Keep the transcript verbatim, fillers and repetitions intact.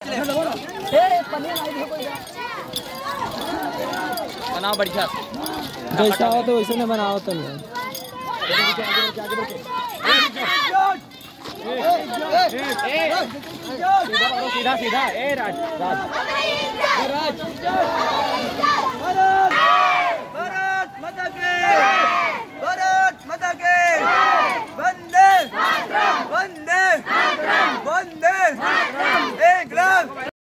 बनाओ बढ़िया, जैसा हो तो वैसे न बनाओ तो नहीं। सीधा सीधा ए राज राज भारत माता की